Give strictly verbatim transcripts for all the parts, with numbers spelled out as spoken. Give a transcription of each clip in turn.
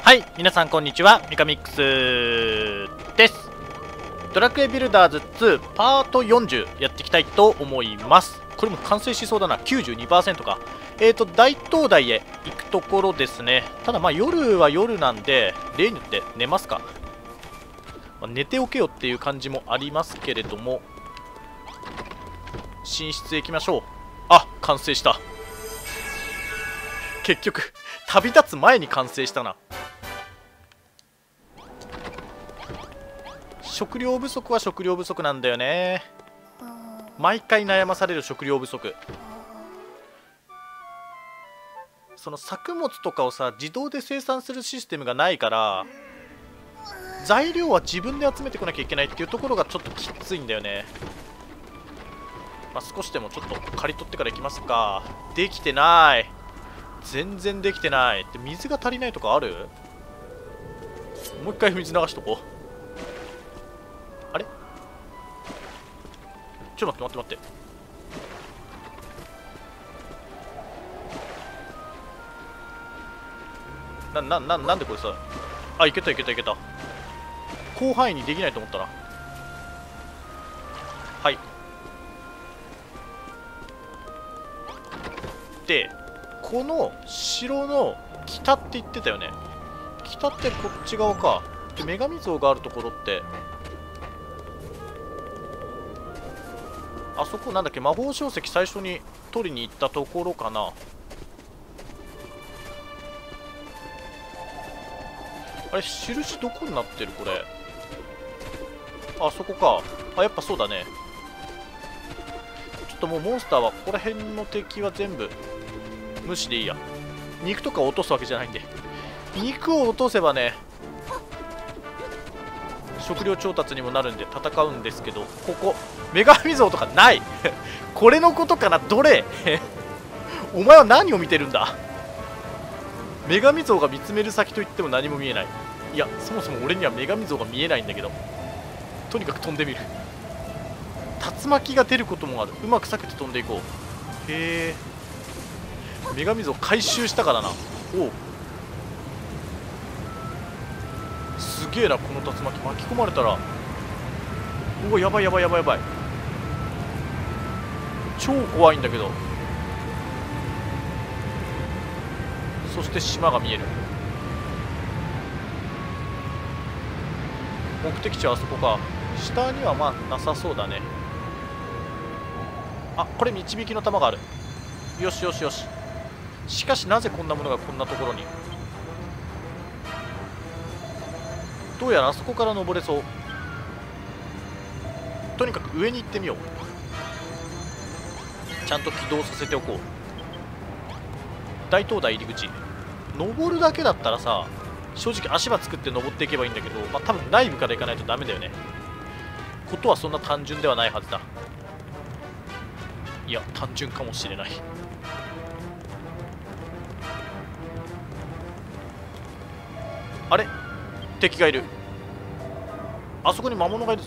はい、皆さんこんにちは、ミカミックスです。ドラクエビルダーズツーパートよんじゅうやっていきたいと思います。これも完成しそうだな。 きゅうじゅうにパーセント か。えーと大灯台へ行くところですね。ただまあ夜は夜なんで例によって寝ますか、まあ、寝ておけよっていう感じもありますけれども、寝室へ行きましょう。あ、完成した。結局旅立つ前に完成したな。食料不足は食料不足なんだよね。毎回悩まされる食料不足。その作物とかをさ自動で生産するシステムがないから、材料は自分で集めてこなきゃいけないっていうところがちょっときついんだよね。まあ、少しでもちょっと刈り取ってからいきますか。できてない、全然できてない。で水が足りないとかある？もう一回水流しとこう。あれ、ちょっと待って待って待って。な、な、な、なんでこれさ。あ、いけたいけたいけた。広範囲にできないと思ったな。はい。で、この城の北って言ってたよね。北ってこっち側か。で、女神像があるところって、あそこなんだっけ、魔法書石最初に取りに行ったところかな。あれ、印どこになってるこれ。あそこか。あ、やっぱそうだね。ちょっともうモンスターはここら辺の敵は全部無視でいいや。肉とか落とすわけじゃないんで。肉を落とせばね、食料調達にもなるんで戦うんですけど、ここ女神像とかないこれのことかな。どれお前は何を見てるんだ。女神像が見つめる先といっても何も見えない。いや、そもそも俺には女神像が見えないんだけど、とにかく飛んでみる。竜巻が出ることもある。うまく避けて飛んでいこう。へえ、女神像回収したからな。おう、すげえなこの竜巻。巻き込まれたら、おお、やばいやばいやばいやばい。超怖いんだけど。そして島が見える。目的地はあそこか。下にはまあなさそうだね。あ、これ導きの玉がある。よしよしよし。しかしなぜこんなものがこんなところに。どうやらあそこから登れそう。とにかく上に行ってみよう。ちゃんと起動させておこう。大灯台入り口。登るだけだったらさ、正直足場作って登っていけばいいんだけど、まあ多分内部から行かないとダメだよね。ことはそんな単純ではないはずだ。いや、単純かもしれない。あれ、敵がいる。あそこに魔物がいるぞ。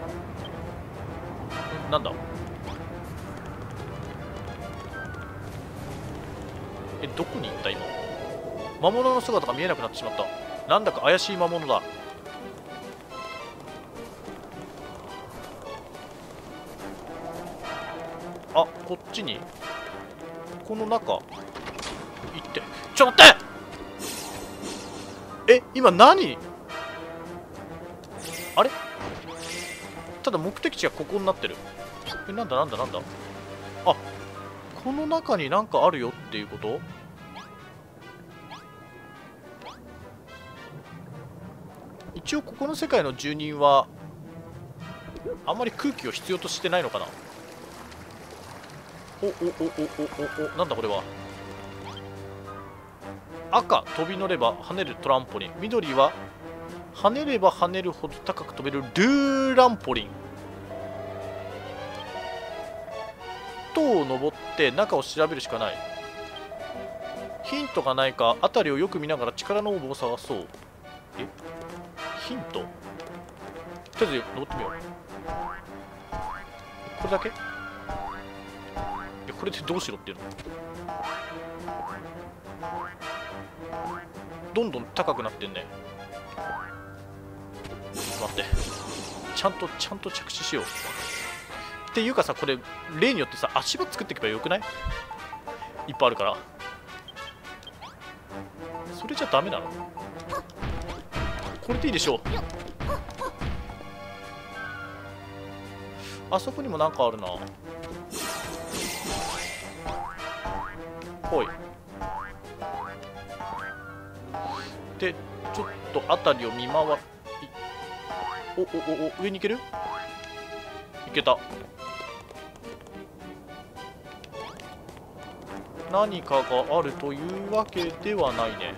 ん、なんだ。え、どこに行った今。魔物の姿が見えなくなってしまった。なんだか怪しい魔物だ。あ、こっちにこの中行って。ちょっと待って。え、今何。あれ、ただ目的地がここになってる。え、なんだなんだなんだ。あ、この中になんかあるよっていうこと。一応ここの世界の住人はあんまり空気を必要としてないのかな。おおおおおおお、なんだこれは。赤、飛び乗れば跳ねるトランポリン。緑は跳ねれば跳ねるほど高く飛べるルーランポリン。塔を登って中を調べるしかない。ヒントがないか辺りをよく見ながら力の応募を探そう。え、ヒント。とりあえず登ってみよう。これだけ。これでどうしろっていうの。 どんどん高くなってんね。待って、ちゃんとちゃんと着地しよう。っていうかさ、これ例によってさ足場作っていけばよくない？いっぱいあるから。それじゃダメなの？これでいいでしょう。あそこにもなんかあるな。ほい。でちょっと辺りを見回り、おおおお、上に行ける？行けた。何かがあるというわけではないね。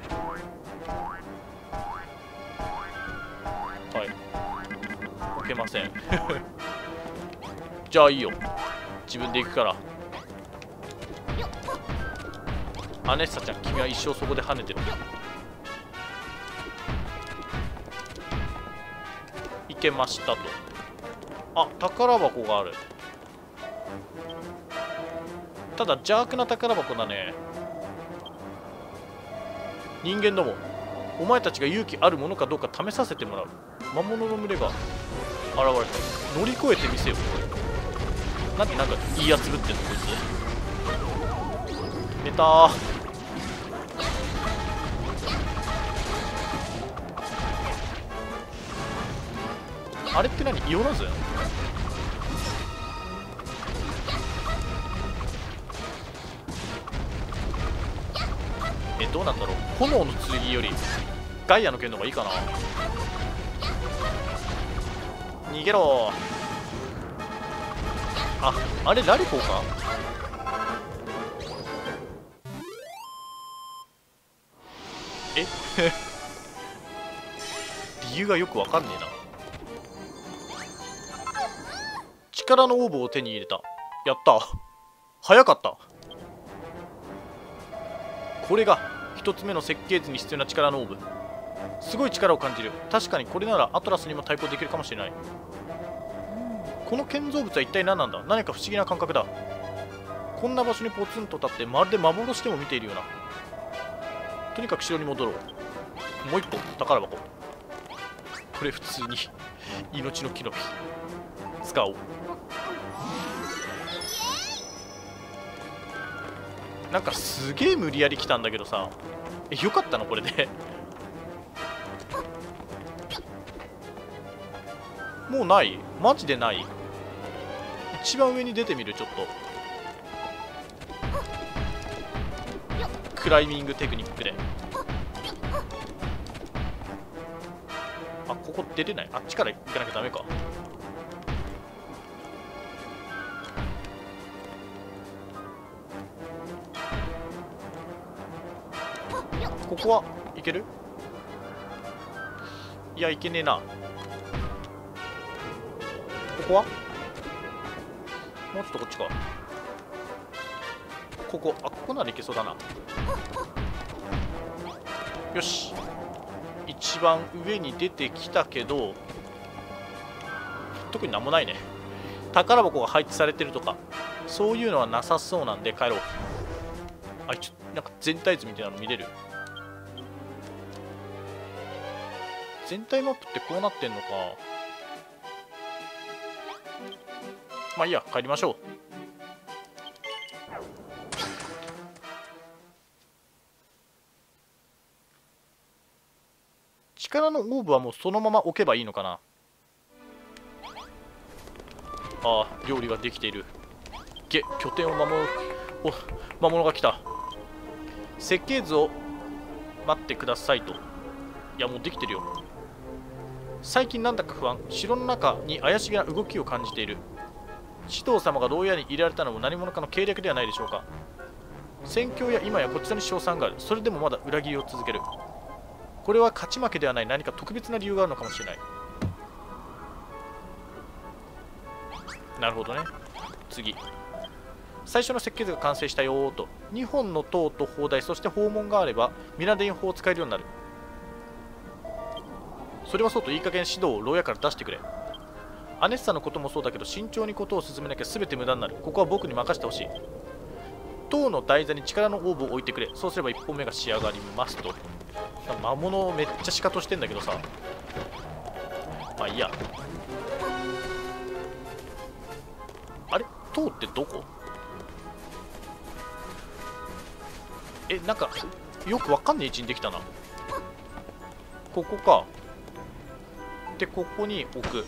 はい、置けません。じゃあいいよ、自分で行くから。アネッサちゃん、君は一生そこで跳ねてる。行けましたと。あ、宝箱がある。ただ邪悪な宝箱だね。人間ども、お前たちが勇気あるものかどうか試させてもらう。魔物の群れが現れた。乗り越えてみせよ。なんでなんかいいやつぶってんのこいつ。寝たー。あれって何？イオナズン？え、どうなんだろう。炎の剣よりガイアの剣の方がいいかな。逃げろー。あ、あれラリコーか。え理由がよくわかんねえな。力のオーブを手に入れた。やった。早かった。これが一つ目の設計図に必要な力のオーブ。すごい力を感じる。確かにこれならアトラスにも対抗できるかもしれない。この建造物は一体何なんだ。何か不思議な感覚だ。こんな場所にポツンと立ってまるで幻でも見ているような。とにかく城に戻ろう。もう一個宝箱。これ普通に命の木の実使おう。なんかすげえ無理やり来たんだけどさ。え、よかったのこれで。もうない？マジでない？一番上に出てみる。ちょっとクライミングテクニックで。あ、ここ出れない。あっちから行かなきゃダメか。ここはいける？いや、いけねえな。ここはもうちょっとこっちか。ここ、あ、ここならいけそうだな。よし、一番上に出てきたけど特になんもないね。宝箱が配置されてるとかそういうのはなさそうなんで帰ろう。あ、ちょなんか全体図みたいなの見れる。全体マップってこうなってんのか。まあいいや、帰りましょう。力のオーブはもうそのまま置けばいいのかな。ああ、料理ができている。げ、拠点を守る。お、魔物が来た。設計図を待ってくださいと。いや、もうできてるよ。最近なんだか不安。城の中に怪しげな動きを感じている。指導様が牢屋に入れられたのも何者かの計略ではないでしょうか。戦況や今やこちらに勝算がある。それでもまだ裏切りを続ける。これは勝ち負けではない、何か特別な理由があるのかもしれない。なるほどね。次、最初の設計図が完成したよーと。にほんの塔と砲台、そして砲門があればミラデイン砲を使えるようになる。それはそうと、いい加減指導を牢屋から出してくれ。アネッサのこともそうだけど、慎重にことを進めなきゃ全て無駄になる。ここは僕に任せてほしい。塔の台座に力のオーブを置いてくれ。そうすればいっぽんめが仕上がりますと。 魔物めっちゃシカトしてんだけどさ。まあいいや。あれ塔ってどこ？え、なんかよくわかんない位置にできたな。ここか。でここに置く。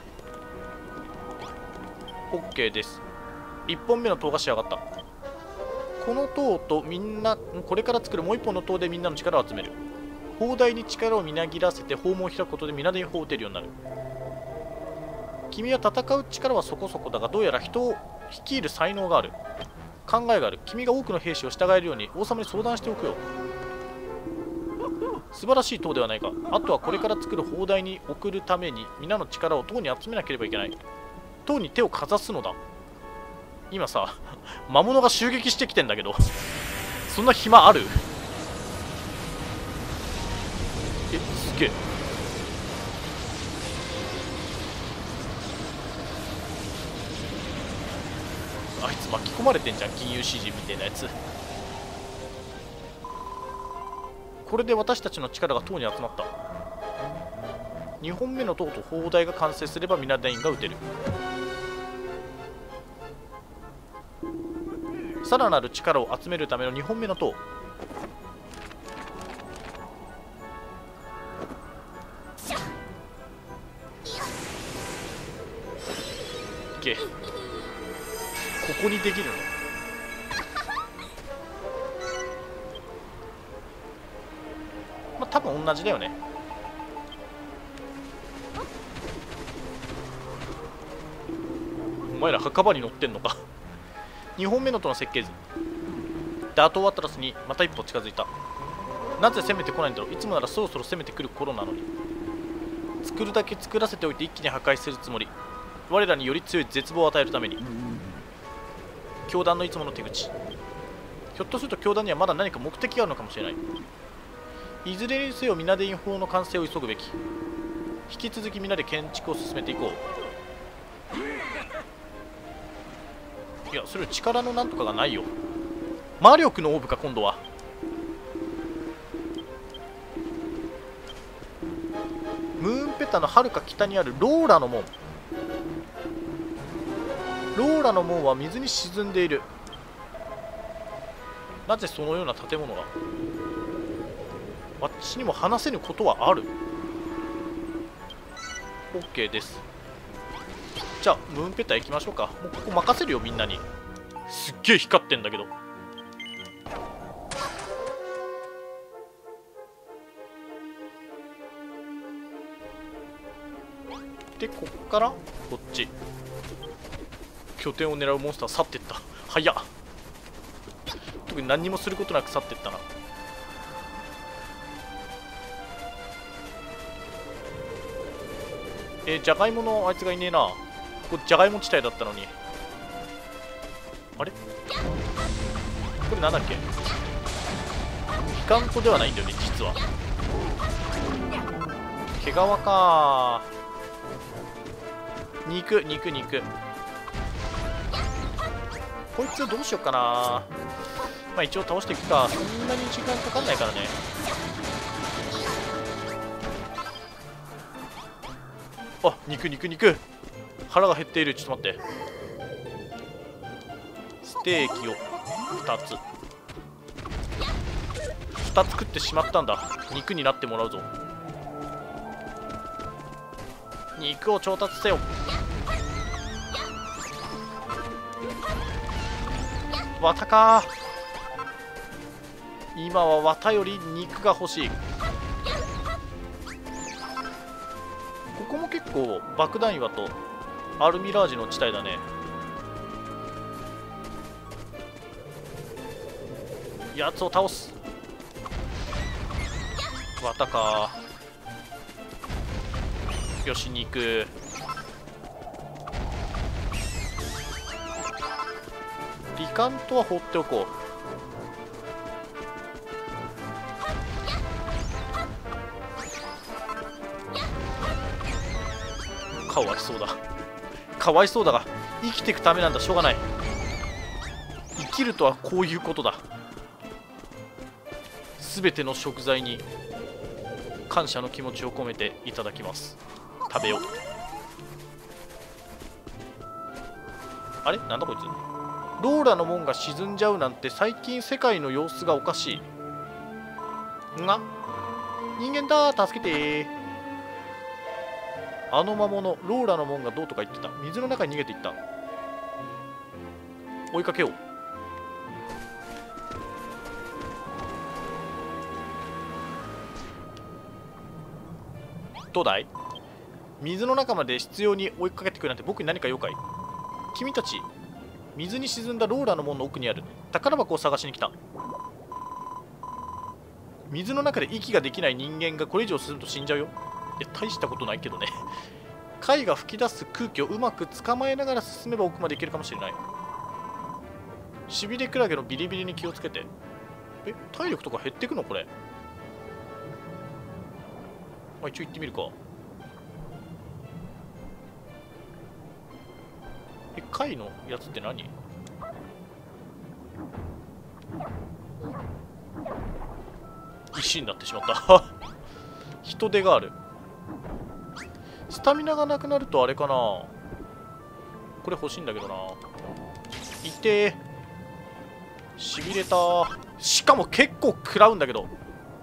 OK です。いっぽんめの塔が仕上がった。この塔とみんなこれから作るもういっぽんの塔でみんなの力を集める。砲台に力をみなぎらせて砲門を開くことで皆で砲を撃てるようになる。君は戦う力はそこそこだが、どうやら人を率いる才能がある。考えがある。君が多くの兵士を従えるように王様に相談しておくよ。素晴らしい塔ではないか。あとはこれから作る砲台に送るために皆の力を塔に集めなければいけない。塔に手をかざすのだ。今さ魔物が襲撃してきてんだけどそんな暇ある？え、すげえ。あいつ巻き込まれてんじゃん、金融指示みたいなやつ。これで私たちの力が塔に集まった。にほんめの塔と砲台が完成すればミナダインが撃てる。さらなる力を集めるためのにほんめの塔。いけ。ここにできるの？まあ多分同じだよね。お前ら墓場に乗ってんのかにほんめの塔の設計図。ダート・アトラスにまた一歩近づいた。なぜ攻めてこないんだろう。いつもならそろそろ攻めてくる頃なのに。作るだけ作らせておいて一気に破壊するつもり。我らにより強い絶望を与えるために。教団のいつもの手口。ひょっとすると教団にはまだ何か目的があるのかもしれない。いずれにせよミナデイン砲の完成を急ぐべき。引き続きみんなで建築を進めていこう。いや、それ力のなんとかがないよ。魔力のオーブか、今度は。ムーンペタのはるか北にあるローラの門。ローラの門は水に沈んでいる。なぜそのような建物が。私にも話せぬことはある。 OK です。じゃあムーンペタ行きましょうか。もうここ任せるよ、みんなに。すっげえ光ってんだけど。でこっからこっち。拠点を狙うモンスター去ってった。早っ。特に何にもすることなく去ってったな。えー、じゃがいものあいつがいねえな。ここじゃがいも地帯だったのに。あれこれなんだっけ。ピカントではないんだよね、実は。毛皮かー。肉肉肉。こいつどうしようかな。まあ一応倒していくか。そんなに時間かかんないからね。あ、肉肉肉。腹が減っている。ちょっと待って。ステーキをふたつふたつ食ってしまったんだ。肉になってもらうぞ。肉を調達せよ。綿か。今は綿より肉が欲しい。ここも結構爆弾岩とアルミラージの地帯だね。やつを倒す。綿か。よし、肉。リカントは放っておこう。かわいそうだ。かわいそうだが生きていくためなんだ。しょうがない。生きるとはこういうことだ。 全ての食材に感謝の気持ちを込めていただきます。食べよう。あれなんだこいつ。ローラの門が沈んじゃうなんて最近世界の様子がおかしい。が人間だ、助けてー。あの魔物ローラの門がどうとか言ってた。水の中に逃げていった。追いかけよう。どうだい。水の中まで執拗に追いかけてくるなんて僕に何か用かい。君たち水に沈んだローラの門の奥にある宝箱を探しに来た。水の中で息ができない人間がこれ以上進むと死んじゃうよ。いや大したことないけどね。貝が吹き出す空気をうまく捕まえながら進めば奥まで行けるかもしれない。しびれクラゲのビリビリに気をつけて。え、体力とか減ってくのこれ。まあ一応行ってみるか。え、貝のやつって何。石になってしまった人手がある。スタミナがなくなるとあれかな。これ欲しいんだけどな。いてー。しびれたー。しかも結構食らうんだけど。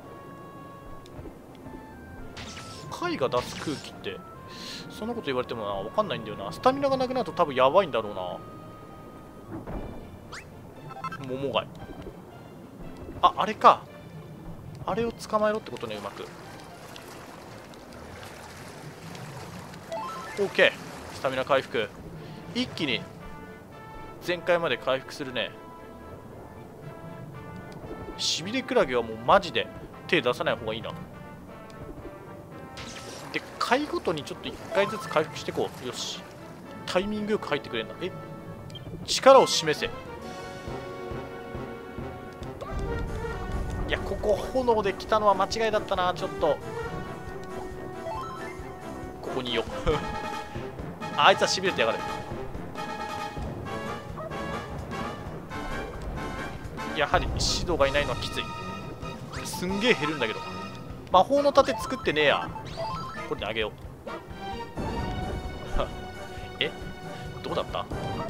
貝が出す空気ってそんなこと言われてもな分かんないんだよな。スタミナがなくなると多分やばいんだろうな。桃貝。あ、あれか。あれを捕まえろってことね。うまく OK。 スタミナ回復一気に全開まで回復するね。しびれクラゲはもうマジで手出さない方がいいな。で回ごとにちょっといっかいずつ回復していこう。よし、タイミングよく入ってくれるんだ。え、力を示せ。いや、ここ炎で来たのは間違いだったな。ちょっとここにいようあいつはしびれてやがる。やはり指導がいないのはきつい。すんげえ減るんだけど。魔法の盾作ってねえや。これであげようえ、どうだった。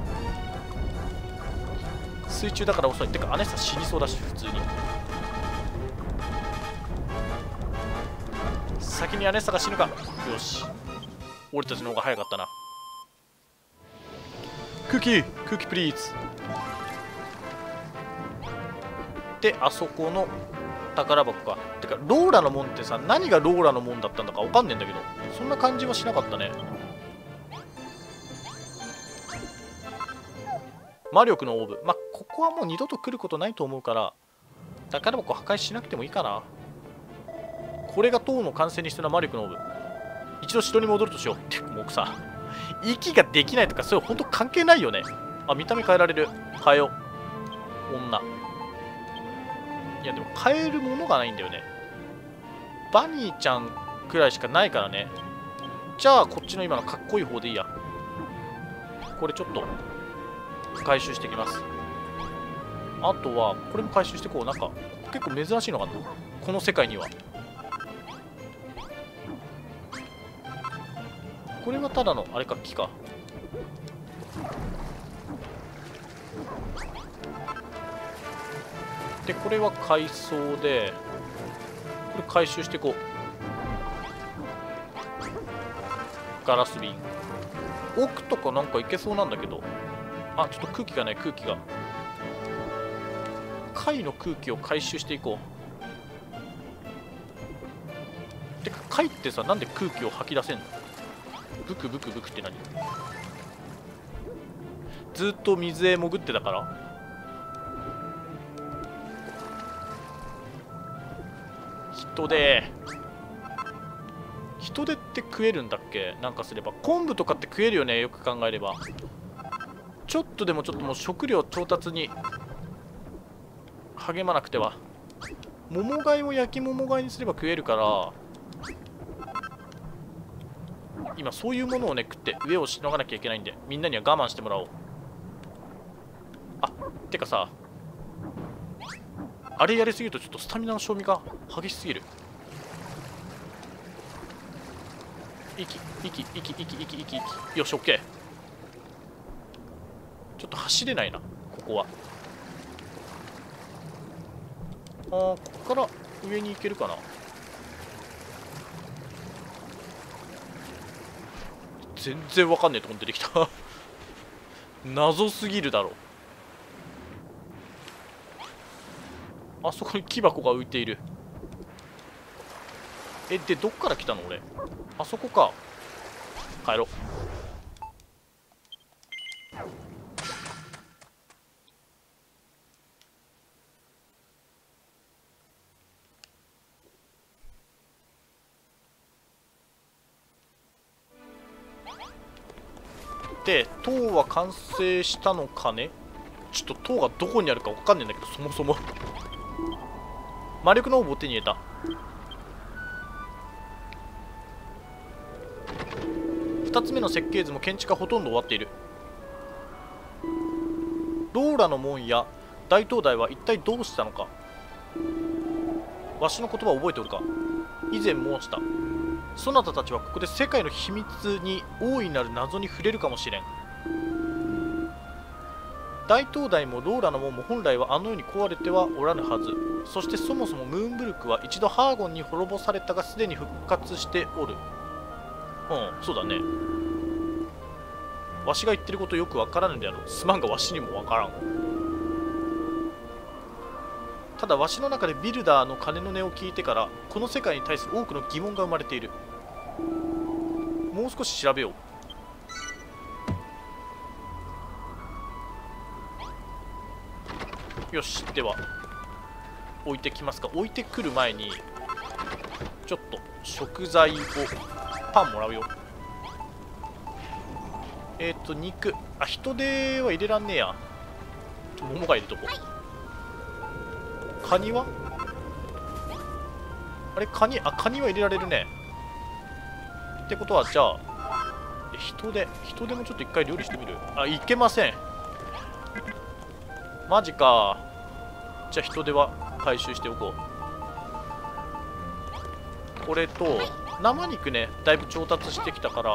水中だから遅い。てかアネッサ死にそうだし、普通に。先にアネッサが死ぬか。よし、俺たちの方が早かったな。クッキークッキープリーズ。であそこの宝箱か。てかローラの門ってさ、何がローラの門だったんだか分かんねえんだけど、そんな感じはしなかったね。魔力のオーブ。まあここはもう二度と来ることないと思うから宝箱破壊しなくてもいいかな。これが塔の完成に必要な魔力のオーブ。一度城に戻るとしよう。ってもうさ、息ができないとかそういう本当関係ないよね。あ、見た目変えられる。変えよう。女。いやでも変えるものがないんだよね。バニーちゃんくらいしかないからね。じゃあこっちの今のかっこいい方でいいや。これちょっと回収していきます。あとはこれも回収していこう。なんか結構珍しいのかなこの世界には。これはただのあれか、木か。でこれは海藻でこれ回収していこう。ガラス瓶。奥とかなんかいけそうなんだけど。あ、ちょっと空気がない。空気が貝の空気を回収していこう。てか貝ってさ、なんで空気を吐き出せんの。ブクブクブクって何。ずっと水へ潜ってたから。人手人手って食えるんだっけ。なんかすれば昆布とかって食えるよね、よく考えれば。ちょっとでもちょっともう食料調達に励まなくては。桃貝を焼き桃貝にすれば食えるから、今そういうものをね食って上をしのがなきゃいけないんで、みんなには我慢してもらおう。あ、てかさ、 あれやりすぎるとちょっとスタミナの消費が激しすぎる。息息息息息息息。よし、オッケー。ちょっと走れないなここは。あー、ここから上に行けるかな。全然わかんねえとこに出てきた謎すぎるだろ。あそこに木箱が浮いている。え、でどっから来たの俺。あそこか。帰ろう。で塔は完成したのかね。ちょっと塔がどこにあるか分かんないんだけど、そもそも魔力のオーブを手に入れた。ふたつめの設計図も建築がほとんど終わっている。ローラの門や大灯台は一体どうしたのか。わしの言葉を覚えておるか。以前申した。そなたたちはここで世界の秘密に大いなる謎に触れるかもしれん。大灯台もローラの門も本来はあの世に壊れてはおらぬはず。そしてそもそもムーンブルクは一度ハーゴンに滅ぼされたがすでに復活しておる。うん、そうだね。わしが言ってることよくわからぬであろう。すまんがわしにもわからん。ただわしの中でビルダーの鐘の音を聞いてからこの世界に対する多くの疑問が生まれている。もう少し調べよう。よし、では置いてきますか。置いてくる前にちょっと食材をパンもらうよ。えっ、ー、と肉、あ、人手は入れらんねえや。桃が入れとこう。カニはあれ、カニ、あ、カニは入れられるね。ってことはじゃあ人手人手もちょっと一回料理してみる。あ、いけません。マジか。じゃあ人手は回収しておこう。これと生肉ね、だいぶ調達してきたから、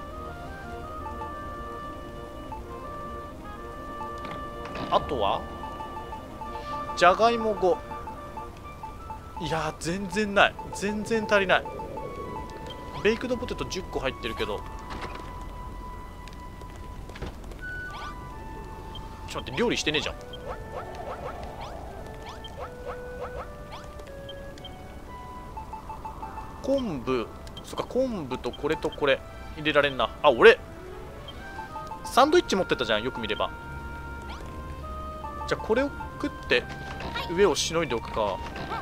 あとはじゃがいもご。いやー全然ない、全然足りない。ベイクドポテトじゅっこ入ってるけど、ちょっと待って、料理してねえじゃん。昆布、そっか、昆布とこれとこれ入れられんな。あ、俺サンドイッチ持ってたじゃん、よく見れば。じゃあこれを食って上をしのいでおくか。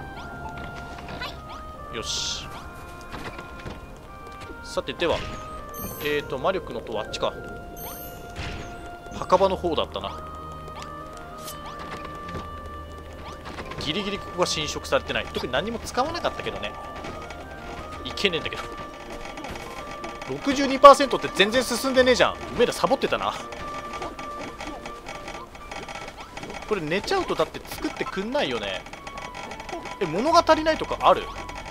よし。さてではえーと魔力の塔はあっちか。墓場の方だったな。ギリギリここが侵食されてない。特に何も使わなかったけどね。いけねえんだけど。 ろくじゅうにパーセント って全然進んでねえじゃん。おめえらサボってたな。これ寝ちゃうとだって作ってくんないよね。え、物が足りないとかある？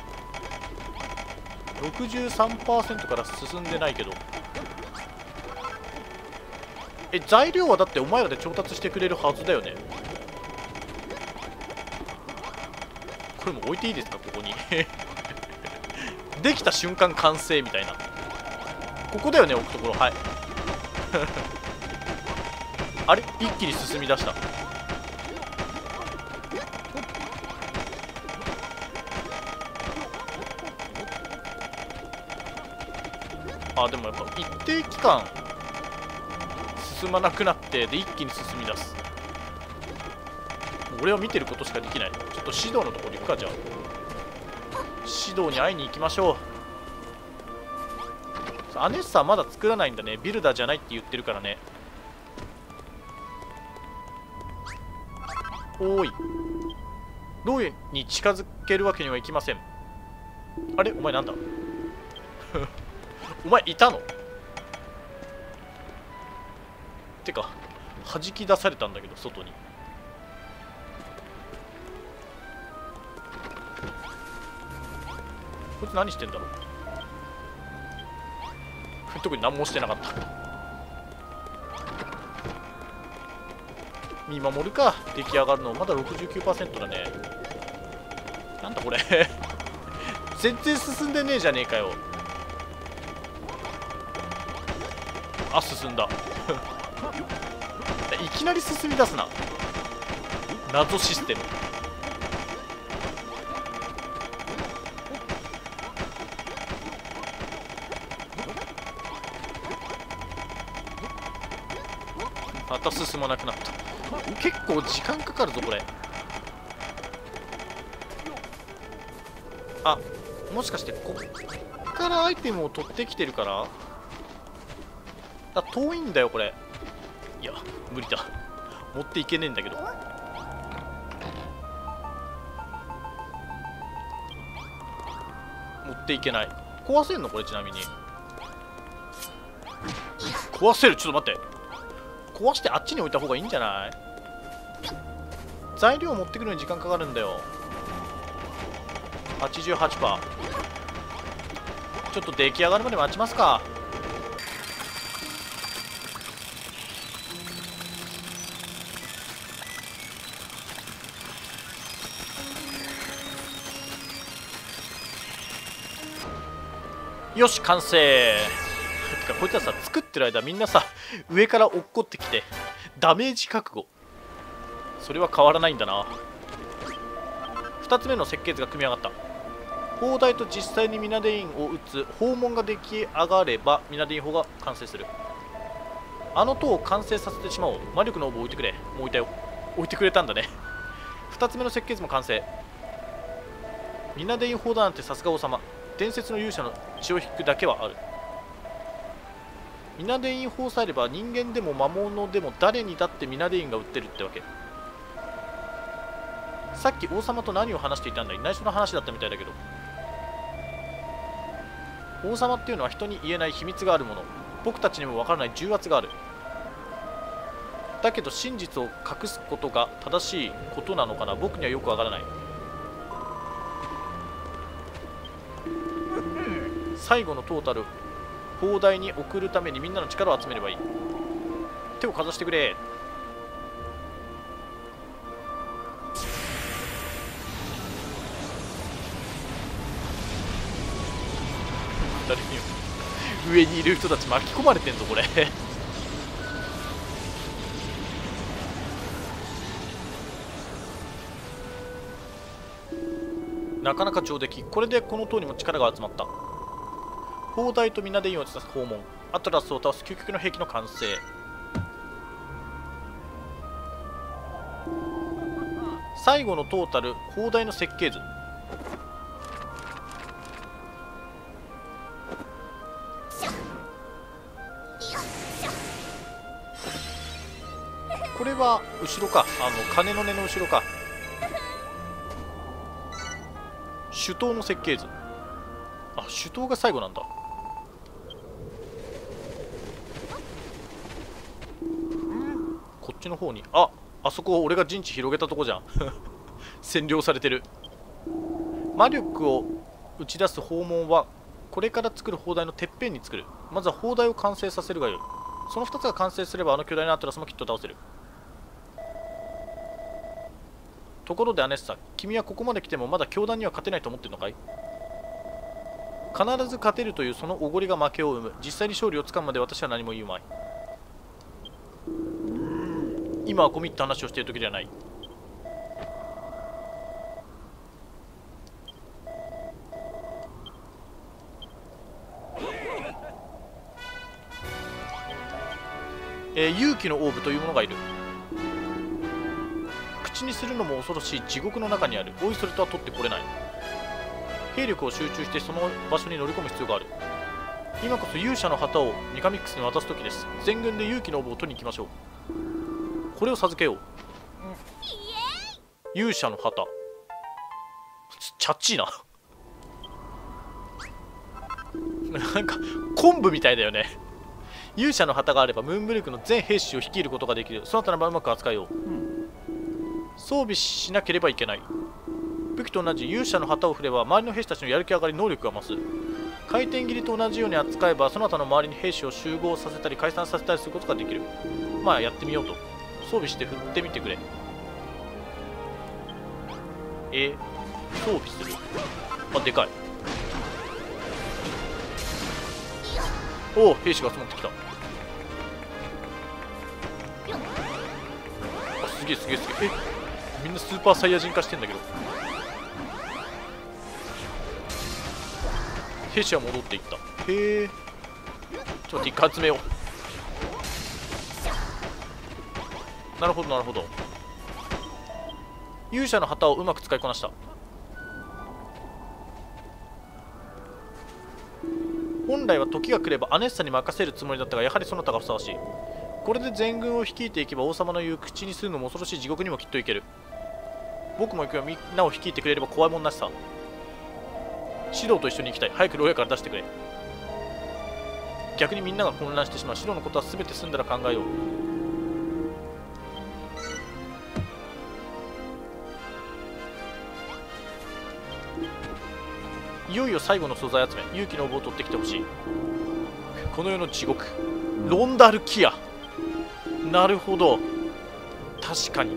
ろくじゅうさんパーセント から進んでないけど。え、材料はだってお前らで調達してくれるはずだよね。これも置いていいですか、ここに。できた瞬間完成みたいな。ここだよね、置くところ。はい。あれ、一気に進み出した。あ、でもやっぱ一定期間進まなくなってで一気に進み出す。俺は見てることしかできない。ちょっと指導のところ行くか。じゃあ指導に会いに行きましょう。アネッサはまだ作らないんだね。ビルダーじゃないって言ってるからね。おーい、ローエに近づけるわけにはいきません。あれ、お前なんだ。お前いたの？てか弾き出されたんだけど外に。 こいつ何してんだろう。特に何もしてなかった。見守るか。出来上がるのまだ ろくじゅうきゅうパーセント だね。なんだこれ全然進んでねえじゃねえかよ。あ、進んだいきなり進み出すな。謎システム。また進まなくなった。結構時間かかるぞこれ。あ、もしかしてこっからアイテムを取ってきてるから。あ、遠いんだよこれ。いや無理だ、持っていけねえんだけど。持っていけない。壊せんのこれ。ちなみに壊せる。ちょっと待って、壊してあっちに置いた方がいいんじゃない？材料持ってくるのに時間かかるんだよ。 はちじゅうはちパーセント。 ちょっと出来上がるまで待ちますか。よし完成。てかこいつはさ、作ってる間みんなさ上から落っこってきてダメージ覚悟。それは変わらないんだな。ふたつめの設計図が組み上がった。砲台と実際にミナデインを撃つ砲門が出来上がればミナデイン砲が完成する。あの塔を完成させてしまおう。魔力のオーブを置いてくれ。もう置いたよ。置いてくれたんだね。ふたつめの設計図も完成。ミナデイン砲だなんてさすが王様。伝説の勇者の血を引くだけはある。ミナデイン砲さえあれば人間でも魔物でも誰にだってミナデインが撃ってるってわけ。さっき王様と何を話していたんだい。内緒の話だったみたいだけど。王様っていうのは人に言えない秘密があるもの。僕たちにもわからない重圧がある。だけど真実を隠すことが正しいことなのかな。僕にはよくわからない。最後のトータル砲台に送るためにみんなの力を集めればいい。手をかざしてくれ。上にいる人たち巻き込まれてんぞこれなかなか上出来。これでこの塔にも力が集まった。砲台とミナデインを伝す訪問。アトラスを倒す究極の兵器の完成。最後のトータル砲台の設計図。これは後ろか。あの鐘の音の後ろか。手刀の設計図。あ、手刀が最後なんだ。こっちの方に、あ、あそこ俺が陣地広げたとこじゃん占領されてる。魔力を打ち出す砲門はこれから作る砲台のてっぺんに作る。まずは砲台を完成させるがよい。そのふたつが完成すればあの巨大なアトラスもきっと倒せる。ところでアネッサ、君はここまで来てもまだ教団には勝てないと思ってるのかい？必ず勝てるというそのおごりが負けを生む。実際に勝利をつかむまで私は何も言うまい。今はコミット話をしている時ではない。えー、勇気のオーブというものがいる。口にするのも恐ろしい地獄の中にある。おいそれとは取ってこれない。兵力を集中してその場所に乗り込む必要がある。今こそ勇者の旗をミカミックスに渡す時です。全軍で勇気のオーブを取りに行きましょう。これを授けよう。勇者の旗。チャッチーななんか昆布みたいだよね。勇者の旗があればムーンブレイクの全兵士を率いることができる。そなたならばうまく扱いよう。装備しなければいけない。 武器と同じ勇者の旗を振れば周りの兵士たちのやる気上がり能力が増す。回転斬りと同じように扱えばその他の周りに兵士を集合させたり解散させたりすることができる。まあやってみようと。装備して振ってみてくれ。え装備する。あ、でかい。おお、兵士が集まってきた。あ、すげえすげえすげえ。え、みんなスーパーサイヤ人化してんだけど。兵士は戻っていった。へえ。ちょっと待って、一回集めよう。なるほどなるほど。勇者の旗をうまく使いこなした。本来は時が来ればアネッサに任せるつもりだったが、やはりその他がふさわしい。これで全軍を率いていけば王様の言う口にするのも恐ろしい地獄にもきっといける。僕も行くよ。みんなを率いてくれれば怖いもんなしさ。シロと一緒に行きたい。早く牢屋から出してくれ。逆にみんなが混乱してしまう。シロのことは全て済んだら考えよう。いよいよ最後の素材集め。勇気の棒を取ってきてほしい。この世の地獄、ロンダルキア。なるほど、確かに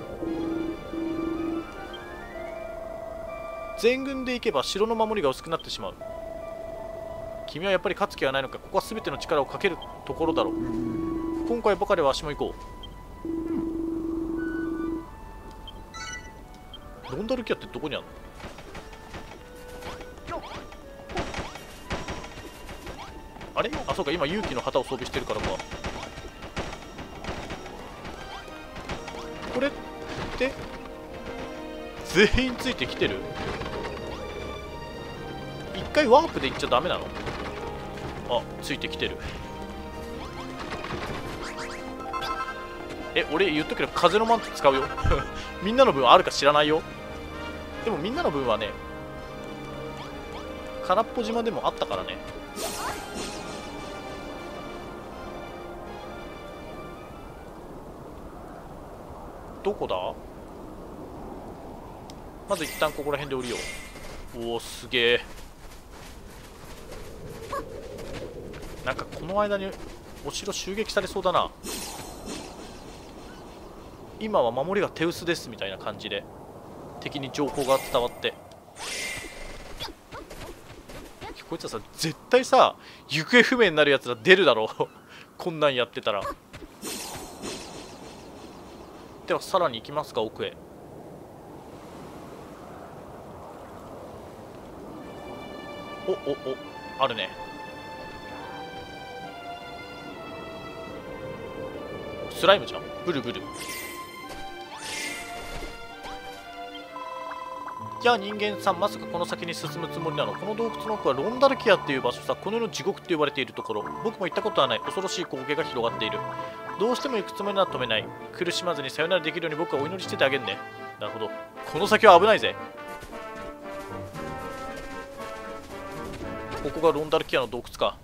全軍で行けば城の守りが薄くなってしまう。君はやっぱり勝つ気はないのか。ここは全ての力をかけるところだろう。今回ばかりは足も行こう。ロンダルキアってどこにあるの？あれ？あ、そうか、今勇気の旗を装備してるからか。これって全員ついてきてる？一回ワープで行っちゃダメなの？あ、ついてきてる。え、俺言っとくけど風のマント使うよみんなの分あるか知らないよ。でもみんなの分はね、空っぽ島でもあったからね。どこだ？まず一旦ここら辺で降りよう。おお、すげえ。なんかこの間にお城襲撃されそうだな。今は守りが手薄ですみたいな感じで敵に情報が伝わって、こいつはさ絶対さ行方不明になるやつら出るだろうこんなんやってたら。ではさらに行きますか、奥へ。おおお、あるね。スライムじゃん。ブルブル。いや人間さん、まさかこの先に進むつもりなの？この洞窟の奥はロンダルキアっていう場所さ。この世の地獄って呼ばれているところ。僕も行ったことはない。恐ろしい光景が広がっている。どうしても行くつもりなら止めない。苦しまずにさよならできるように僕はお祈りしててあげるね。なるほど。この先は危ないぜ。ここがロンダルキアの洞窟か。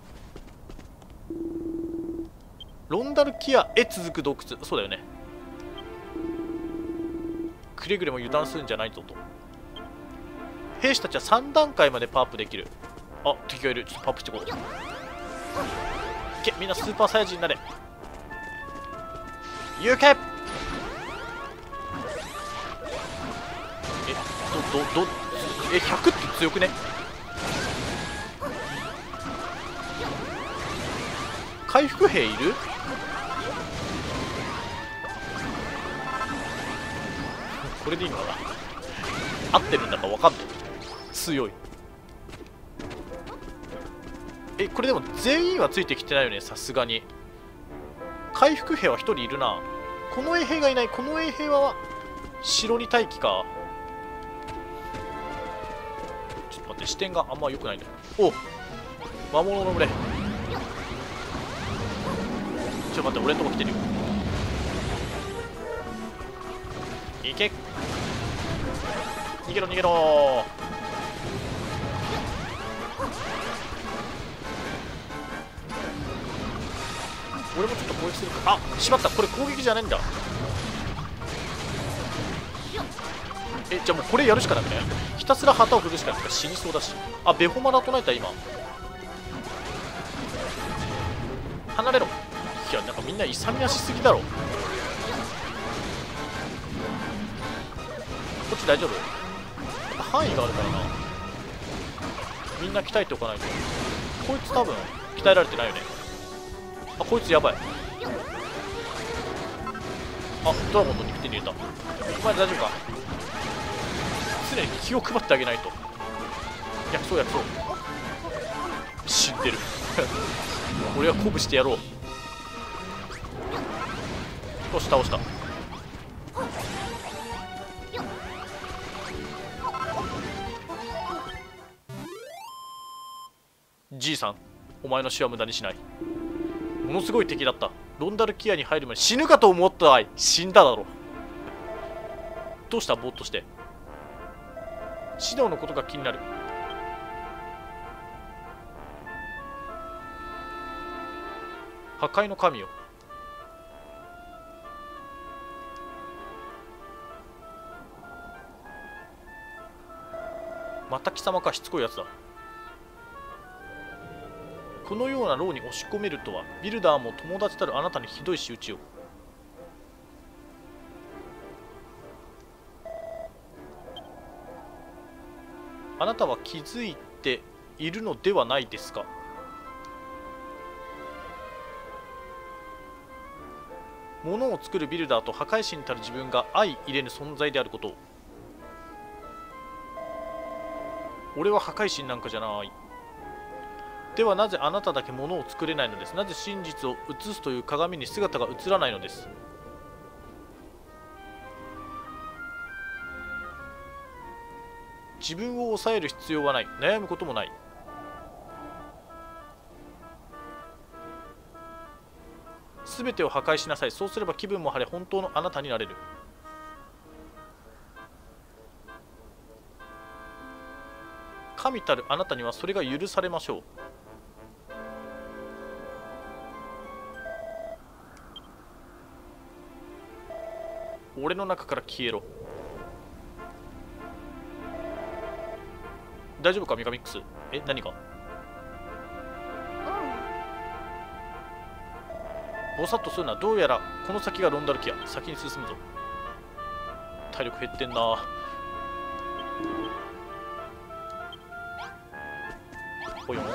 ロンダルキアへ続く洞窟。そうだよね。くれぐれも油断するんじゃないぞと。兵士たちはさん段階までパワーアップできる。あ、敵がいる。ちょっとパワーアップしていこう。いけ、みんなスーパーサイヤ人になれ。行け。え、どどどえ、ひゃくって強くね？回復兵いる？これでいいのかな？合ってるんだかわかんない。強い。え、これでも全員はついてきてないよね、さすがに。回復兵はひとりいるな。この衛兵がいない。この衛兵は城に待機か。ちょっと待って、視点があんま良くないんだ。お、魔物の群れ。ちょっと待って、俺のとこ来てるよ。行け。逃げろ逃げろ。俺もちょっと攻撃するか。あ、しまった。これ攻撃じゃないんだ。 え、じゃあもうこれやるしかなくね。ひたすら旗を振るしかなくて死にそうだし。あ、ベホマラ唱えた今。離れろ。いや、なんかみんな勇み足すぎだろ。こっち大丈夫？範囲があるからな。みんな鍛えておかないと。こいつ多分鍛えられてないよね。あ、こいつやばい。あ、ドラゴンの肉手に入れた。お前大丈夫か？常に気を配ってあげないと。薬草薬草。死んでる。俺は鼓舞してやろう。よし、倒した。じいさん、お前の死は無駄にしない。ものすごい敵だった。ロンダルキアに入る前に死ぬかと思ったわい。死んだだろ。どうした？ぼーっとして。指導のことが気になる。破壊の神よ。また貴様か。しつこいやつだ。このような牢に押し込めるとは。ビルダーも友達たるあなたにひどい仕打ちを。あなたは気づいているのではないですか。物を作るビルダーと破壊神たる自分が相入れぬ存在であることを。俺は破壊神なんかじゃない。ではなぜあなただけ物を作れないのです。なぜ真実を映すという鏡に姿が映らないのです。自分を抑える必要はない。悩むこともない。すべてを破壊しなさい。そうすれば気分も晴れ、本当のあなたになれる。神たるあなたにはそれが許されましょう。俺の中から消えろ。大丈夫かミカミックス。え、何かぼさっとするな。どうやらこの先がロンダルキア。先に進むぞ。体力減ってんな。ほよん。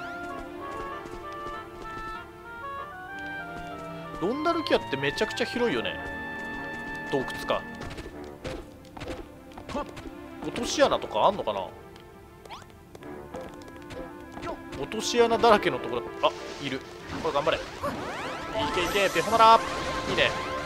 ロンダルキアってめちゃくちゃ広いよね。洞窟か。落とし穴とかあんのかな。落とし穴だらけのところ。あ、いる。これ頑張れ。いけいけ、ベホマラー。いいね。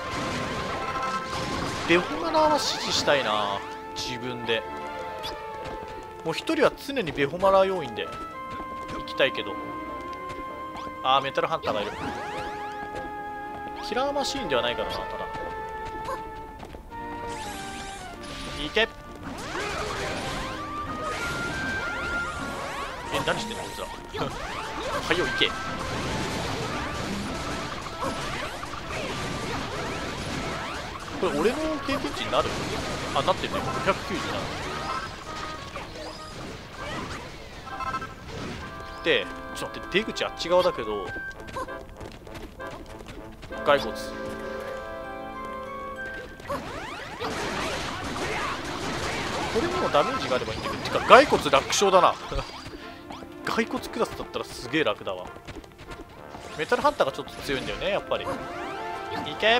ベホマラーは支持したいな。自分でもう一人は常にベホマラー要員で行きたいけど。あー、メタルハンターがいる。キラーマシーンではないからな。ただいけ。え、何してんのこいつら。はよ、いけ。これ俺の経験値になる？あ、なってるね。ごひゃくきゅうじゅうななで、ちょっと待って、出口あっち側だけど骸骨。これにもダメージがあればいいんだけど、てか骸骨楽勝だな。骸骨クラスだったらすげえ楽だわ。メタルハンターがちょっと強いんだよね、やっぱり。いけ。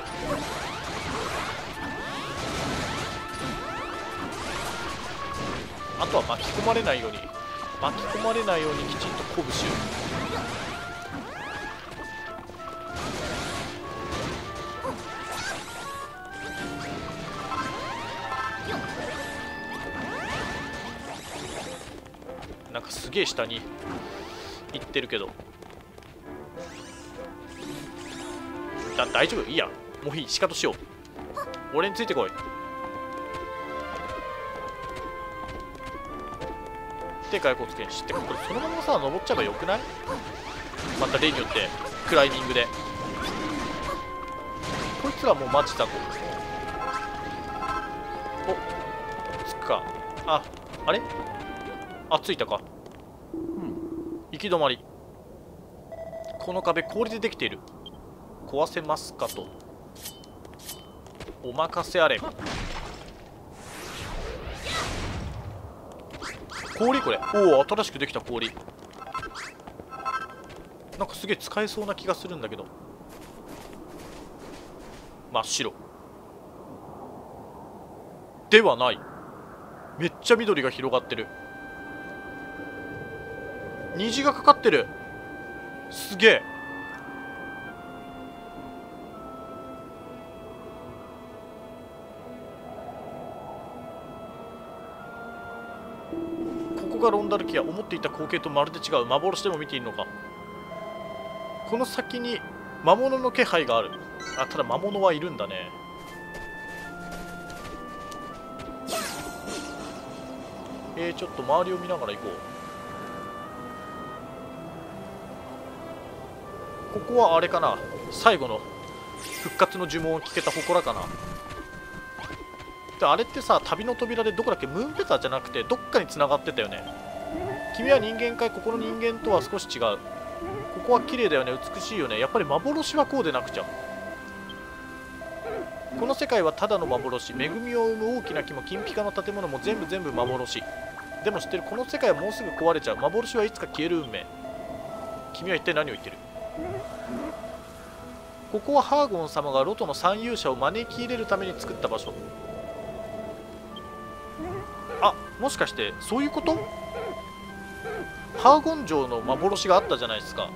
あとは巻き込まれないように巻き込まれないようにきちんと鼓舞しよう。なんかすげえ下に行ってるけど、だ大丈夫。いいや、もういい。シカトしよう。俺についてこい。で、骸骨剣士ってこれそのままさ登っちゃえばよくない？また例によってクライミングで。こいつらもうマジ雑魚。お、 か。あ、あれあ、ついたか。うん。行き止まり。この壁氷でできている。壊せますかと。お任せあれ。氷これ。おお、新しくできた氷。なんかすげえ使えそうな気がするんだけど。真っ白ではない。めっちゃ緑が広がってる。虹がかかってる。すげえ。ここがロンダルキア。思っていた光景とまるで違う。幻でも見ているのか。この先に魔物の気配がある。あ、ただ魔物はいるんだね。えー、ちょっと周りを見ながら行こう。ここはあれかな、最後の復活の呪文を聞けた祠かな。であれってさ、旅の扉でどこだっけ、ムーンフェザーじゃなくてどっかに繋がってたよね。君は人間かい。ここの人間とは少し違う。ここは綺麗だよね、美しいよね。やっぱり幻はこうでなくちゃ。この世界はただの幻。恵みを生む大きな木も金ピカの建物も全部全部幻。でも知ってる、この世界はもうすぐ壊れちゃう。幻はいつか消える運命。君は一体何を言ってる。ここはハーゴン様がロトの三勇者を招き入れるために作った場所。あ、もしかしてそういうこと。ハーゴン城の幻があったじゃないですか。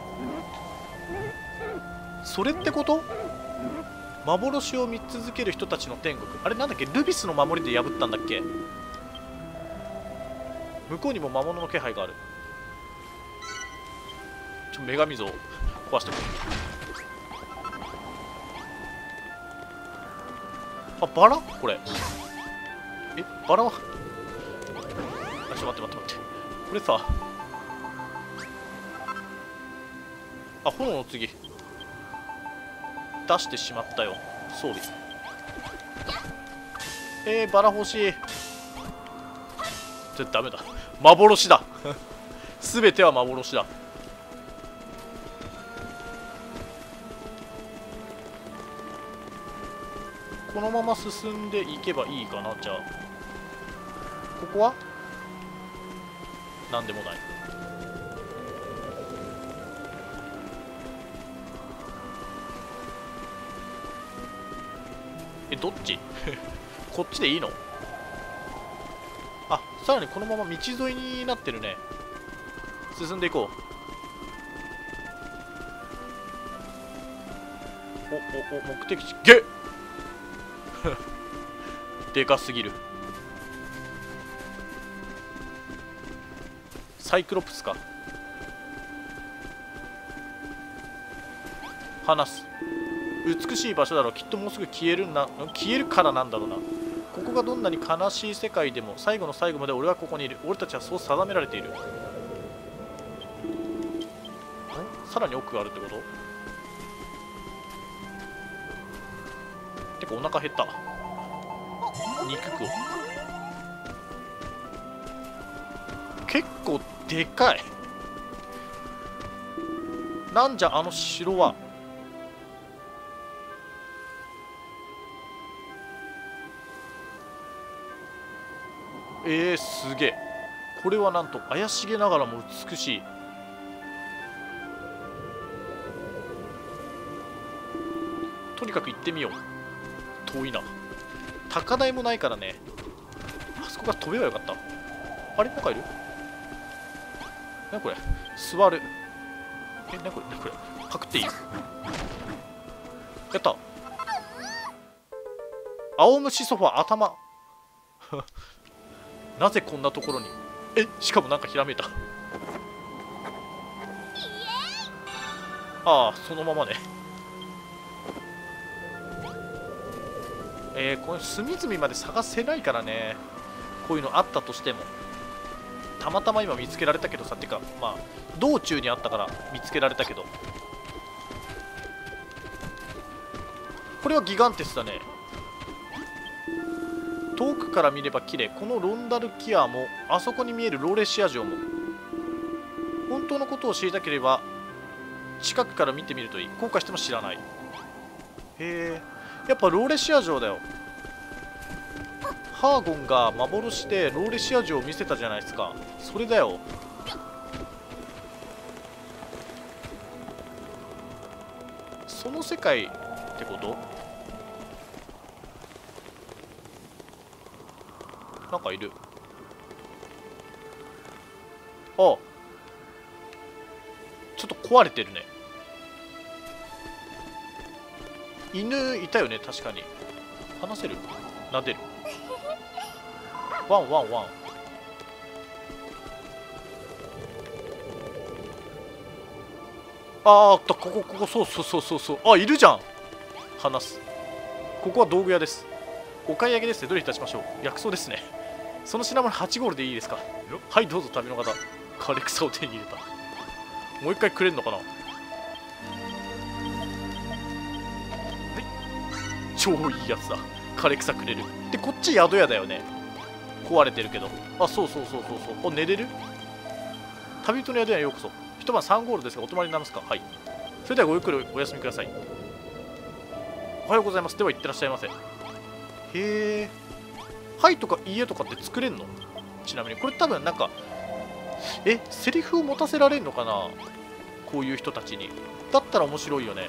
それってこと。幻を見続ける人たちの天国。あれなんだっけ、ルビスの守りで破ったんだっけ。向こうにも魔物の気配がある。ちょ、女神像壊してくる。あ、バラこれ。え、バラは。あ、ちょ、待って待って待って。これさ。あ、炎の次。出してしまったよ。装備。えー、バラ欲しい。ちょっとダメだ。幻だ。すべては幻だ。このまま進んでいけばいいかな。じゃあここはなんでもない。え、どっちこっちでいいの。あ、さらにこのまま道沿いになってるね。進んでいこう。おおお、目的地ゲッでかすぎる。サイクロプスか。話す。美しい場所だろう。きっともうすぐ消えるな。消えるからなんだろうな。ここがどんなに悲しい世界でも最後の最後まで俺はここにいる。俺たちはそう定められている。ん？さらに奥があるってこと？てかお腹減った。肉食おう。結構でかい。なんじゃあの城は。えー、すげえ。これはなんと怪しげながらも美しい。とにかく行ってみよう。遠いな。高台もないからね。あそこから飛べばよかった。あれなんかいる。なにこれ。座る。え、なにこれ。なにこれ。パクっていい。やった。青虫ソファー頭なぜこんなところに。え、しかもなんかひらめいた。ああ、そのままね。えー、この隅々まで探せないからね。こういうのあったとしても。たまたま今見つけられたけどさ。てかまあ道中にあったから見つけられたけど。これはギガンテスだね。 遠くから見れば綺麗。このロンダルキアもあそこに見えるローレシア城も。本当のことを知りたければ近くから見てみるといい。後悔しても知らない。へえ、やっぱローレシア城だよ。ハーゴンが幻でローレシア城を見せたじゃないですか。それだよ。その世界ってこと？なんかいる。あ、ちょっと壊れてるね。犬いたよね、確かに。話せる？撫でる。ワンワンワン。ああ、あった。ここここ、そうそうそうそうそう。あ、いるじゃん。話す。ここは道具屋です。お買い上げですね。どれいたしましょう。薬草ですね。その品物はちゴールでいいですか。はい、どうぞ旅の方。枯れ草を手に入れた。もう一回くれるのかな。はい、超いいやつだ。枯れ草くれる。で、こっち宿屋だよね。壊れてるけど。あ、そうそうそうそうそう。お、寝れる？旅人の宿屋へようこそ。一晩さんゴールですがお泊まりになりますか。はい。それではごゆっくりお休みください。おはようございます。では行ってらっしゃいませ。へえ。はいとか家とかって作れんの？ちなみにこれ多分なんかえセリフを持たせられるのかな、こういう人たちに。だったら面白いよね。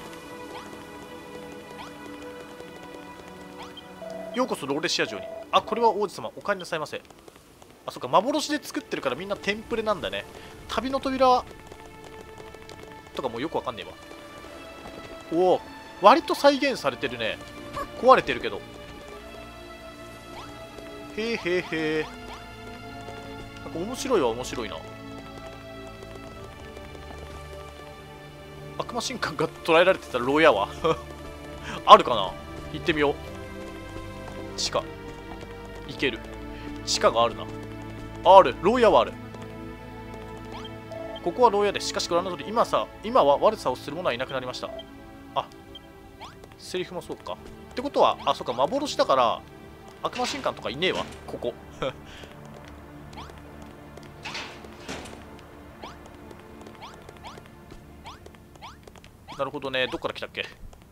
ようこそローレシア城に。あ、これは王子様お帰りなさいませ。あ、そっか、幻で作ってるからみんなテンプレなんだね。旅の扉とかもうよくわかんねえわ。おお、割と再現されてるね。壊れてるけど。へえへえへえ。なんか面白いは面白いな。悪魔神官が捕らえられてた牢屋はあるかな。行ってみよう。地下行ける。地下があるな。ある。牢屋はある。ここは牢屋です。しかしご覧の通り今さ今は悪さをする者はいなくなりました。あ、セリフもそうか。ってことは、あ、そうか、幻だから悪魔神官とかいねえわここなるほどね。どっから来たっけ。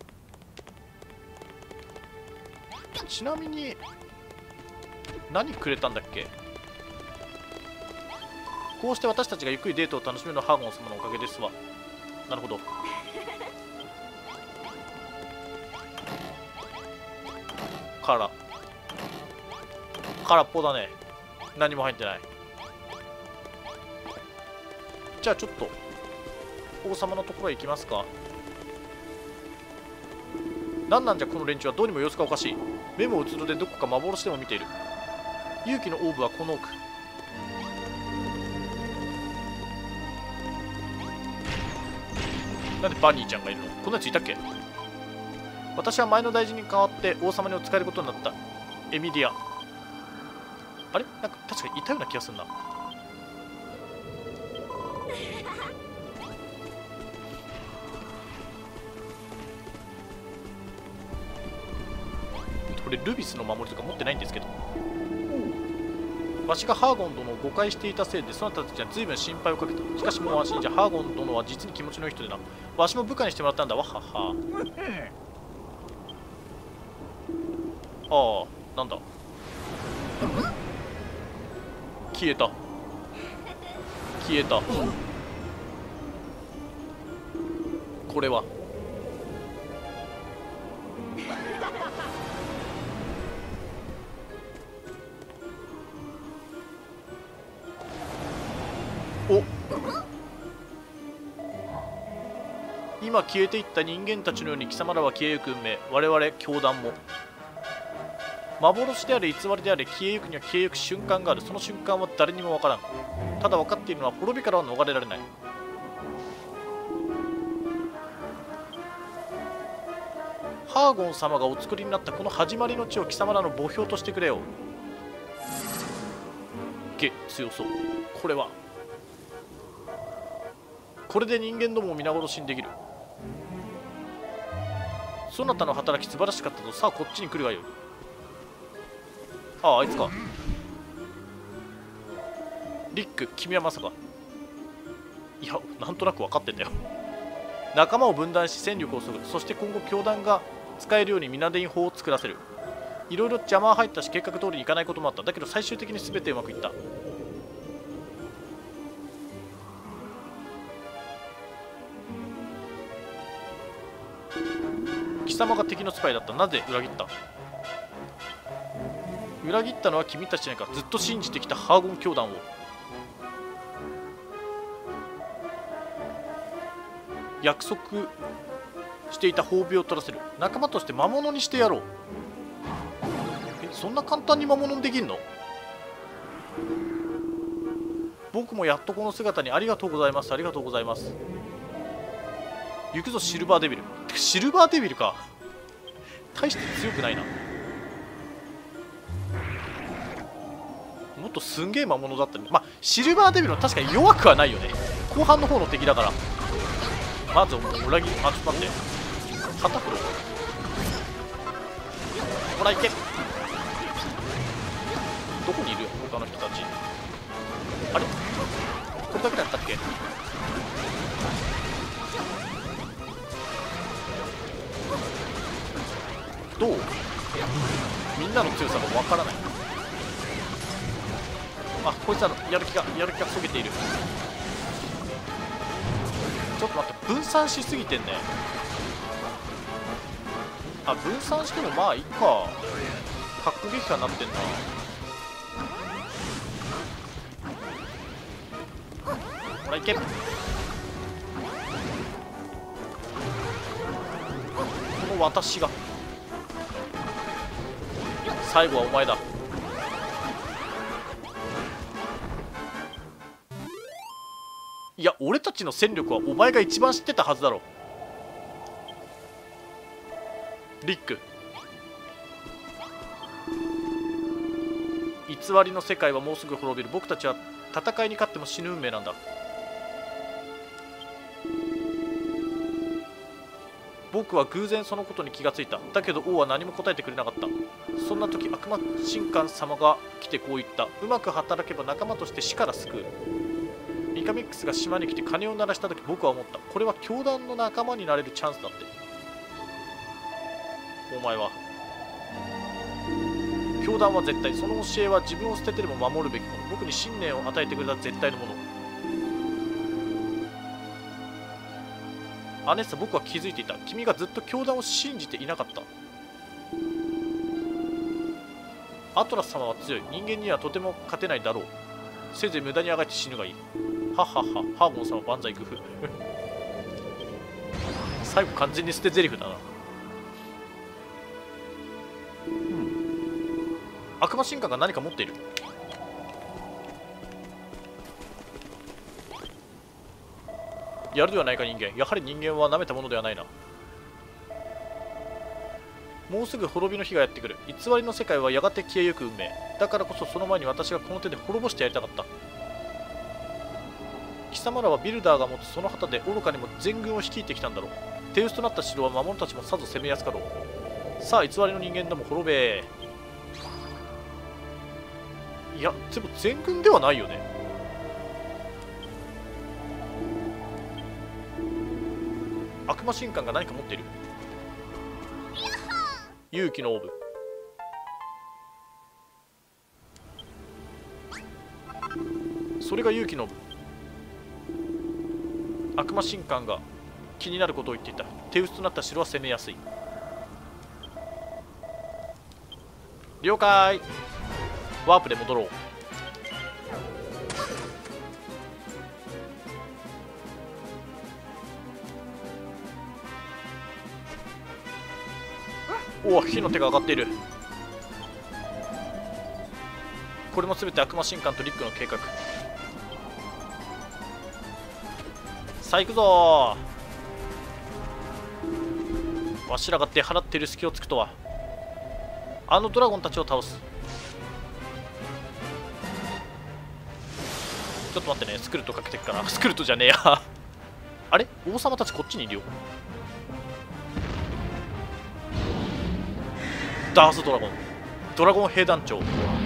ちなみに何くれたんだっけ。こうして私たちがゆっくりデートを楽しめるのはハーゴン様のおかげですわ。なるほど。空空っぽだね。何も入ってない。じゃあちょっと王様のところへ行きますか。なんなんじゃこの連中は。どうにも様子がおかしい。目もうつろでどこか幻でも見ている。勇気のオーブはこの奥。なんでバニーちゃんがいるの。こんなやついたっけ。私は前の大臣に代わって王様にお仕えることになったエミリア。あれ、なんか確かにいたような気がするな。これルビスの守りとか持ってないんですけど。わしがハーゴン殿を誤解していたせいでそなたたちは随分心配をかけた。しかしもう安心じゃ。ハーゴン殿は実に気持ちのいい人でな。わしも部下にしてもらったんだわ。はは。ああ、なんだ。消えた消えた。これはお、今消えていった人間たちのように貴様らは消えゆく運命。我々教団も幻であれ偽りであれ、消えゆくには消えゆく瞬間がある。その瞬間は誰にもわからん。ただ分かっているのは滅びからは逃れられない。ハーゴン様がお作りになったこの始まりの地を貴様らの墓標としてくれよ。げ、強そう。これはこれで人間どもを皆殺しにできる。そなたの働き素晴らしかったぞ。さあこっちに来るがよい。 ああ、あいつか。リック、君はまさか。いや、なんとなく分かってんだよ。仲間を分断し戦力を削ぐ。そして今後教団が使えるようにミナデイン法を作らせる。いろいろ邪魔は入ったし計画通りにいかないこともあった。だけど最終的に全てうまくいった。貴様が敵のスパイだった。なぜ裏切った？裏切ったのは君たちじゃないか。ずっと信じてきたハーゴン教団を。約束していた褒美を取らせる。仲間として魔物にしてやろう。え、そんな簡単に魔物にできんの？僕もやっとこの姿に。ありがとうございます。ありがとうございます。行くぞシルバーデビル。シルバーデビルか。大して強くないな。もっとすんげえ魔物だったね。まあシルバーデビルは確かに弱くはないよね。後半の方の敵だから。まず裏切り、あ、ちょっと待って。肩振ろう。ほら行け。どこにいるよ他の人たち。あれこれだけだったっけ？どう？みんなの強さがわからない。あ、こいつらのやる気がやる気がそげている。ちょっと待って、分散しすぎてんね。あ、分散してもまあいいか。核撃破になってんな。ほらいけ。この私が最後はお前だ。いや、俺たちの戦力はお前が一番知ってたはずだろ。リック、偽りの世界はもうすぐ滅びる。僕たちは戦いに勝っても死ぬ運命なんだ。僕は偶然そのことに気がついた。だけど王は何も答えてくれなかった。そんな時悪魔神官様が来てこう言った。うまく働けば仲間として死から救う。ミカミックスが島に来て鐘を鳴らした時、僕は思った。これは教団の仲間になれるチャンスだって。お前は教団は絶対、その教えは自分を捨ててでも守るべきもの。僕に信念を与えてくれた絶対のもの。アネッサ、僕は気づいていた。君がずっと教団を信じていなかった。アトラス様は強い。人間にはとても勝てないだろう。せいぜい無駄にあがいて死ぬがいい。はっはっは、ハーモン様万歳工夫。最後完全に捨て台詞だな。うん、悪魔神官が何か持っている。やるではないか人間。やはり人間は舐めたものではないな。もうすぐ滅びの日がやってくる。偽りの世界はやがて消えゆく運命。だからこそその前に私がこの手で滅ぼしてやりたかった。貴様らはビルダーが持つその旗で愚かにも全軍を率いてきたんだろう。手薄となった城は魔物たちもさぞ攻めやすかろう。さあ偽りの人間ども滅べ。いやでも全軍ではないよね。悪魔神官が何か持っている。勇気のオーブ。それが勇気のオーブ。悪魔神官が気になることを言っていた。手薄となった城は攻めやすい。了解。ワープで戻ろう。おお、火の手が上がっている。これも全て悪魔神官とリックの計画。さあ行くぞー。わしらが出払っている隙をつくとは。あのドラゴンたちを倒す。ちょっと待ってね、スクルトかけてっから。スクルトじゃねえやあれ、王様たちこっちにいるよ。ダースドラゴン、ドラゴン兵団長。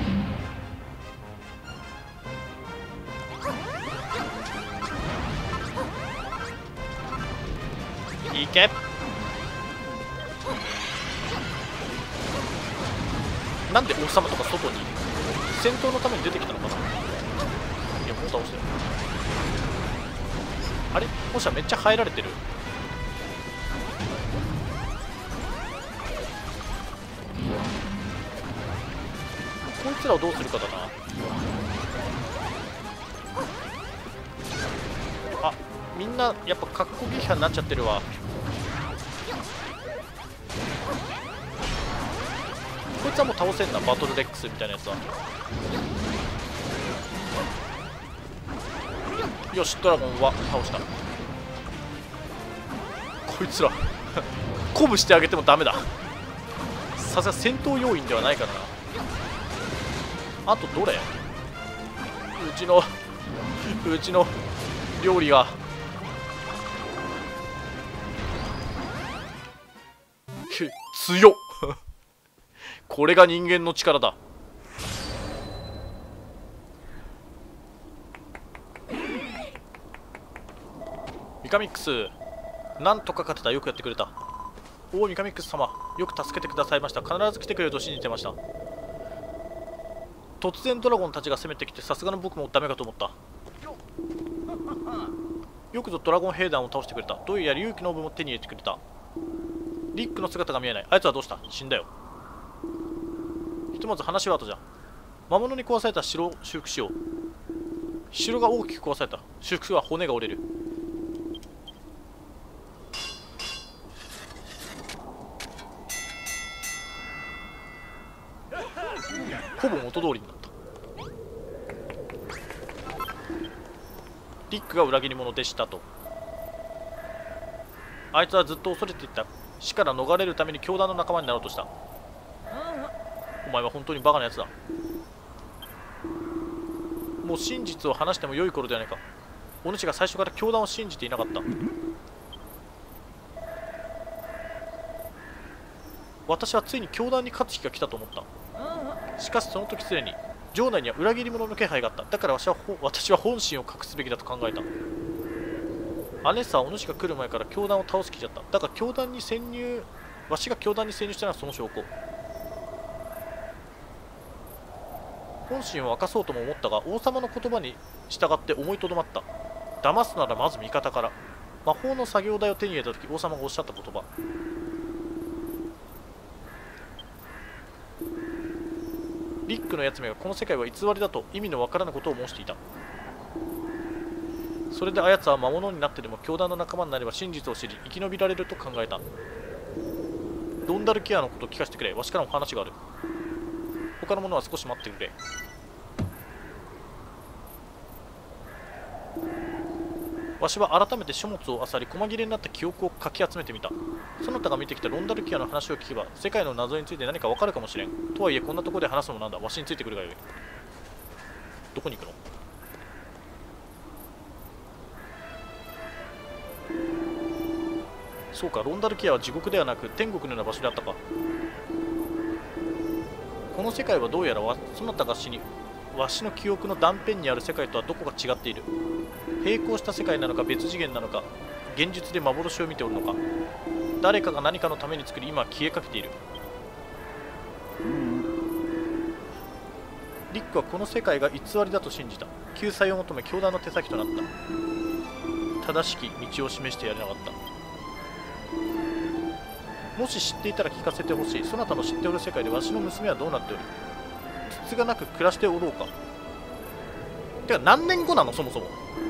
いけ。なんで王様とか外に戦闘のために出てきたのかな。いやもう倒してる。あれもしはめっちゃ入られてる。こいつらをどうするかだな。あ、みんなやっぱ格好撃破になっちゃってるわ。こいつはもう倒せんな、バトルデックスみたいなやつは。よし、ドラゴンは倒した。こいつら鼓舞してあげてもダメだ。さすが戦闘要員ではないからな。あとどれ？うちのうちの料理が強っこれが人間の力だ。ミカミックス、なんとか勝てた。よくやってくれた。おお、ミカミックス様、よく助けてくださいました。必ず来てくれると信じてました。突然ドラゴンたちが攻めてきて、さすがの僕もダメかと思った。よくぞドラゴン兵団を倒してくれた。どうやら勇気の部も手に入れてくれた。リックの姿が見えない。あいつはどうした？死んだよ。ひとまず話は後じゃ。魔物に壊された城を修復しよう。城が大きく壊された。修復は骨が折れる。ほぼ元通りになった。リックが裏切り者でしたと。あいつはずっと恐れていた死から逃れるために教団の仲間になろうとした。お前は本当にバカなやつだ。もう真実を話しても良い頃ではないか。お主が最初から教団を信じていなかった。私はついに教団に勝つ日が来たと思った。しかしその時すでに城内には裏切り者の気配があった。だから私は私は本心を隠すべきだと考えた。アネッサはお主が来る前から教団を倒す気だった。だが教団に潜入わしが教団に潜入したのはその証拠。本心を明かそうとも思ったが王様の言葉に従って思いとどまった。騙すならまず味方から。魔法の作業台を手に入れた時王様がおっしゃった言葉。リックのやつめがこの世界は偽りだと意味のわからぬことを申していた。それであやつは魔物になってでも教団の仲間になれば真実を知り生き延びられると考えた。ロンダルキアのことを聞かせてくれ。わしからも話がある。他の者は少し待ってくれ。わしは改めて書物を漁り細切れになった記憶をかき集めてみた。そなたが見てきたロンダルキアの話を聞けば世界の謎について何かわかるかもしれん。とはいえこんなところで話すのもなんだ。わしについてくるがよい。どこに行くの？そうか、ロンダルキアは地獄ではなく天国のような場所であったか。この世界はどうやらわそなたが死にわしの記憶の断片にある世界とはどこか違っている。並行した世界なのか別次元なのか、現実で幻を見ておるのか。誰かが何かのために作り今は消えかけている。リックはこの世界が偽りだと信じた。救済を求め教団の手先となった。正しき道を示してやれなかった。もし知っていたら聞かせてほしい。そなたの知っておる世界でわしの娘はどうなっておる。つつがなく暮らしておろうか。てか何年後なのそもそも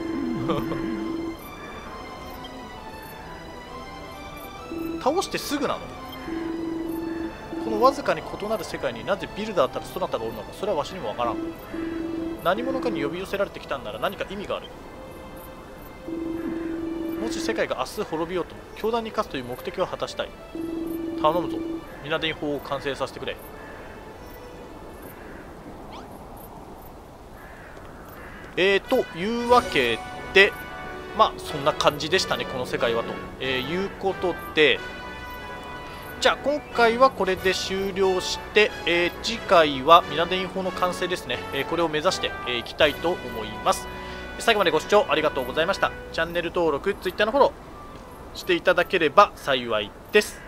倒してすぐなの。このわずかに異なる世界になぜビルダーたるそなたがおるのか、それはわしにもわからん。何者かに呼び寄せられてきたんなら何か意味がある。もし世界が明日滅びようとも教団に勝つという目的を果たしたい。頼むぞ。ミナディン法を完成させてくれ。えーというわけで、まあそんな感じでしたねこの世界はと、えー、いうことで、じゃあ今回はこれで終了して、えー、次回はミナディン法の完成ですね、えー、これを目指してい、えー、きたいと思います。最後までご視聴ありがとうございました。チャンネル登録、Twitter のフォローしていただければ幸いです。